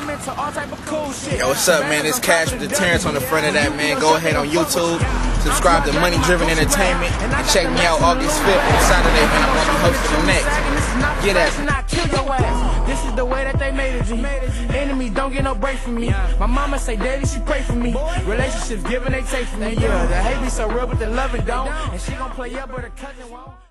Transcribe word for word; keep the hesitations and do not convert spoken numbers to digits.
I'm into all type of cool shit. Yo, what's up, man? It's C E H with the Terrence on the front of that, man. Go ahead on YouTube, subscribe to Money Driven Entertainment, and check me out August fifth on Saturday, man. I'm gonna be hosting them next. Get at me. This is the way that they made it, G. Enemies don't get no break from me. My mama say, Daddy, she pray for me. Relationships giving, they take from me. Yeah, the hate be so real, but the love it don't. And she gon' play up, but her cousin won't.